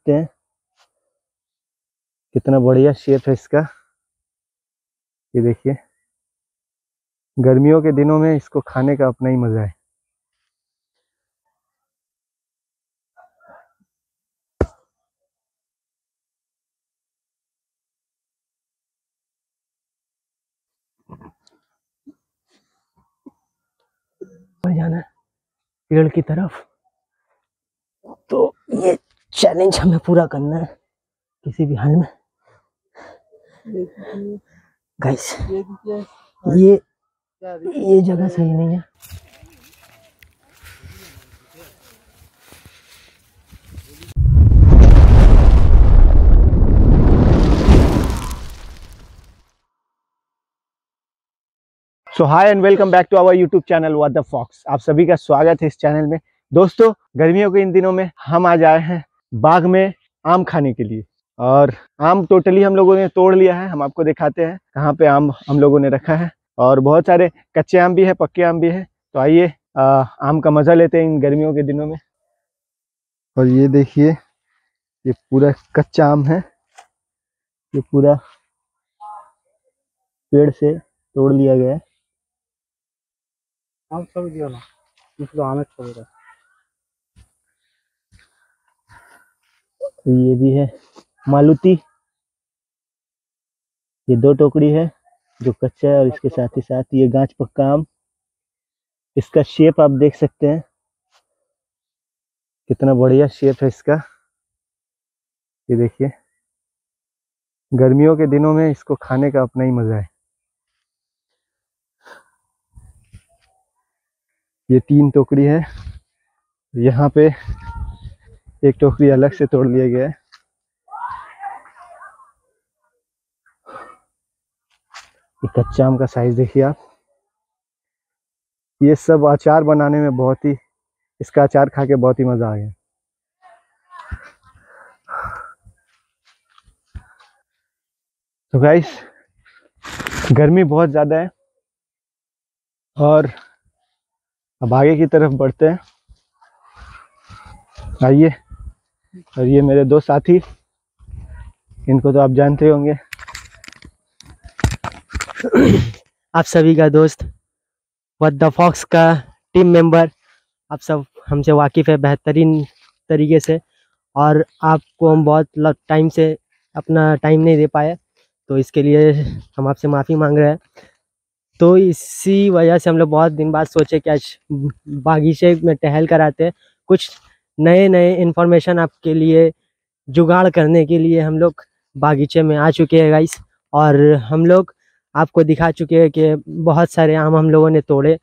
सकते हैं कितना बढ़िया शेप है इसका। ये देखिए, गर्मियों के दिनों में इसको खाने का अपना ही मजा है। जाना है पेड़ की तरफ, तो ये चैलेंज हमें पूरा करना है किसी भी हाल में। गाइस, ये जगह सही नहीं है। So hi and welcome back to our YouTube channel What the Fox. आप सभी का स्वागत है इस चैनल में। दोस्तों, गर्मियों के इन दिनों में हम आज आए हैं बाग में आम खाने के लिए, और आम टोटली हम लोगों ने तोड़ लिया है। हम आपको दिखाते हैं कहाँ पे आम हम लोगों ने रखा है, और बहुत सारे कच्चे आम भी है, पक्के आम भी है। तो आइए आम का मजा लेते हैं इन गर्मियों के दिनों में। और ये देखिए, ये पूरा कच्चा आम है, ये पूरा पेड़ से तोड़ लिया गया है। आम सब दिया ना, इसको आम छोड़ रहा। ये भी है मालुती, ये 2 टोकरी है जो कच्चा है, और इसके साथ ही साथ ये गांच पक्का आम। इसका शेप आप देख सकते हैं, कितना बढ़िया शेप है इसका। ये देखिए, गर्मियों के दिनों में इसको खाने का अपना ही मजा है। ये 3 टोकरी है, यहाँ पे एक टोकरी अलग से तोड़ लिया गया है। ये कच्चा आम का साइज देखिए आप। ये सब अचार बनाने में बहुत ही, इसका अचार खा के बहुत ही मजा आ गया। तो गाइस, गर्मी बहुत ज्यादा है, और अब आगे की तरफ बढ़ते हैं। आइए, और ये मेरे 2 साथी, इनको तो आप जानते होंगे। आप सभी का दोस्त व्हाट द फॉक्स का टीम मेंबर, आप सब हमसे वाकिफ़ है बेहतरीन तरीके से, और आपको हम बहुत टाइम से अपना टाइम नहीं दे पाए, तो इसके लिए हम आपसे माफ़ी मांग रहे हैं। तो इसी वजह से हम लोग बहुत दिन बाद सोचे कि आज बागीचे में टहल कर आते हैं, कुछ नए नए इन्फॉर्मेशन आपके लिए जुगाड़ करने के लिए हम लोग बागीचे में आ चुके हैं गाइस। और हम लोग आपको दिखा चुके हैं कि बहुत सारे आम हम लोगों ने तोड़े।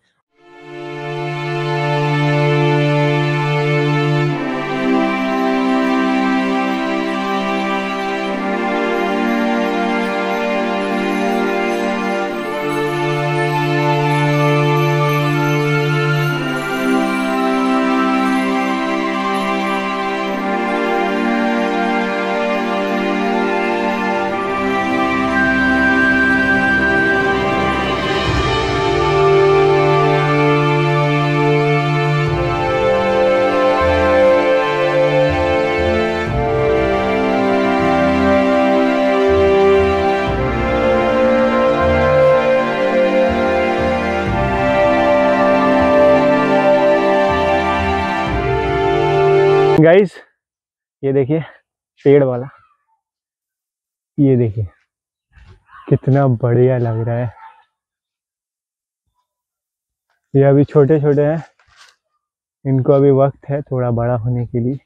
गाइस, ये देखिए पेड़ वाला, ये देखिए कितना बढ़िया लग रहा है। ये अभी छोटे छोटे हैं, इनको अभी वक्त है थोड़ा बड़ा होने के लिए।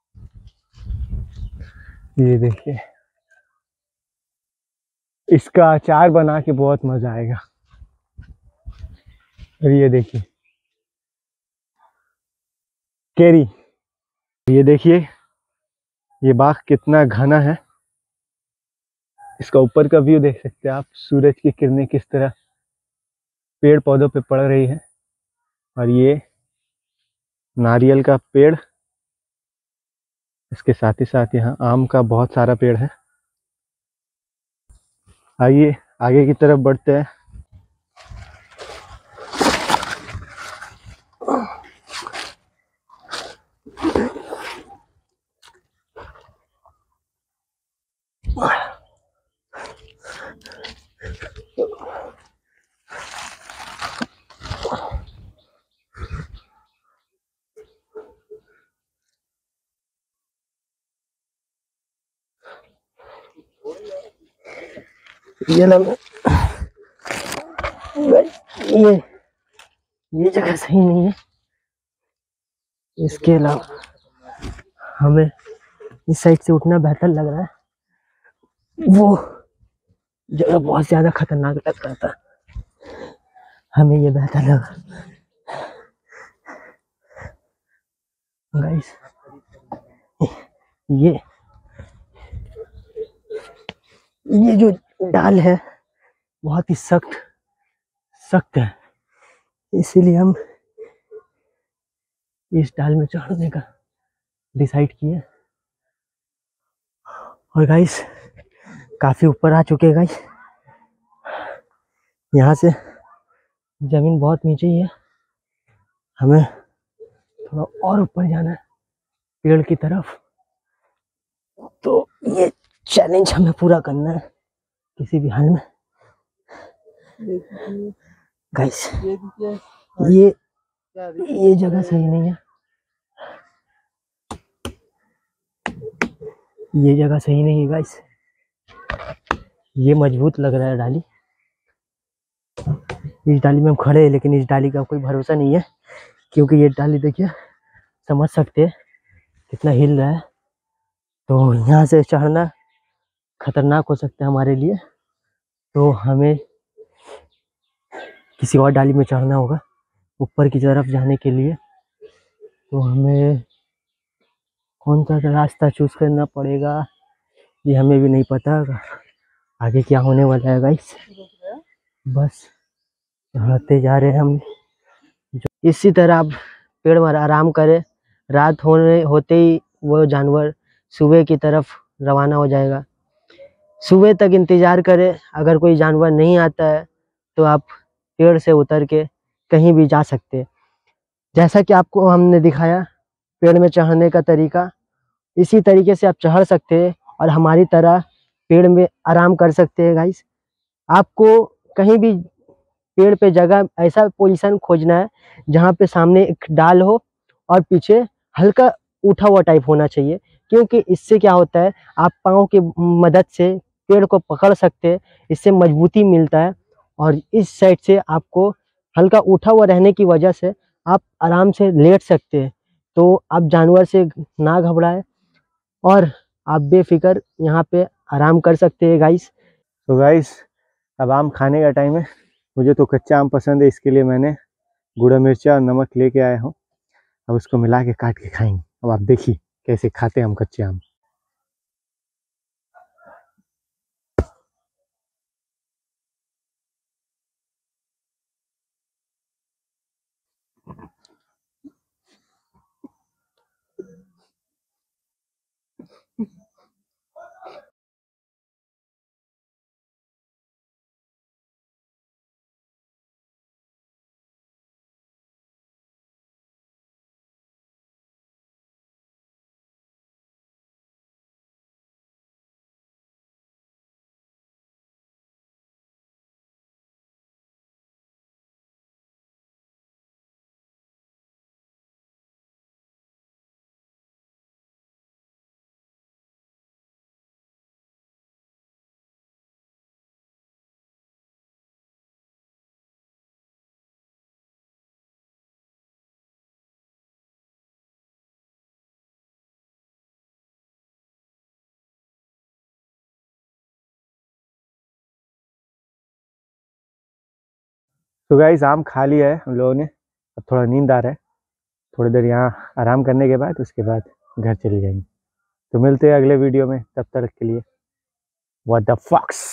ये देखिए, इसका अचार बना के बहुत मजा आएगा। और ये देखिए केरी, ये देखिए ये बाग कितना घना है। इसका ऊपर का व्यू देख सकते हैं आप, सूरज की किरणें किस तरह पेड़ पौधों पे पड़ रही है। और ये नारियल का पेड़, इसके साथ ही साथ यहाँ आम का बहुत सारा पेड़ है। आइए आगे की तरफ बढ़ते हैं। ये ना ये जगह सही नहीं है। इसके अलावा हमें इस साइड से उठना बेहतर लग रहा है। वो जगह बहुत ज्यादा खतरनाक लग रहा था, हमें ये बेहतर लगा। गाइस ये जो डाल है बहुत ही सख्त है, इसीलिए हम इस डाल में चढ़ने का डिसाइड किए। और गाइस काफी ऊपर आ चुके हैं गाइस, यहाँ से जमीन बहुत नीचे ही है, हमें थोड़ा और ऊपर जाना है पेड़ की तरफ। तो ये चैलेंज हमें पूरा करना है किसी भी हाल में। गाइस ये जगह सही नहीं है, ये जगह सही नहीं है गाइस। ये मजबूत लग रहा है डाली, इस डाली में हम खड़े हैं, लेकिन इस डाली का कोई भरोसा नहीं है, क्योंकि ये डाली देखिए, समझ सकते हैं कितना हिल रहा है। तो यहाँ से चढ़ना खतरनाक हो सकता है हमारे लिए, तो हमें किसी और डाली में चढ़ना होगा ऊपर की तरफ जाने के लिए। तो हमें कौन सा रास्ता चूज करना पड़ेगा ये हमें भी नहीं पता, आगे क्या होने वाला है गाइस। बस चढ़ते जा रहे हैं हम। इसी तरह आप पेड़ में आराम करें, रात होते ही वो जानवर सुबह की तरफ रवाना हो जाएगा। सुबह तक इंतजार करें, अगर कोई जानवर नहीं आता है तो आप पेड़ से उतर के कहीं भी जा सकते हैं। जैसा कि आपको हमने दिखाया पेड़ में चढ़ने का तरीका, इसी तरीके से आप चढ़ सकते हैं और हमारी तरह पेड़ में आराम कर सकते हैं गाइस। आपको कहीं भी पेड़ पे जगह ऐसा पोजीशन खोजना है जहाँ पे सामने एक डाल हो और पीछे हल्का उठा हुआ टाइप होना चाहिए, क्योंकि इससे क्या होता है आप पाँव की मदद से पेड़ को पकड़ सकते हैं, इससे मजबूती मिलता है। और इस साइड से आपको हल्का उठा हुआ रहने की वजह से आप आराम से लेट सकते हैं। तो आप जानवर से ना घबराए और आप बेफिक्र यहाँ पे आराम कर सकते हैं गाइस। तो गाइस अब आम खाने का टाइम है। मुझे तो कच्चा आम पसंद है, इसके लिए मैंने गुड़ा मिर्चा और नमक लेके आया हूँ। अब उसको मिला के काट के खाएंगे। अब आप देखिए कैसे खाते हैं हम कच्चे आम। तो गाइस आम खा लिया है हम लोगों ने, अब थोड़ा नींद आ रहा है। थोड़ी देर यहाँ आराम करने के बाद उसके बाद घर चले जाएंगे। तो मिलते हैं अगले वीडियो में, तब तक के लिए व्हाट द फॉक्स।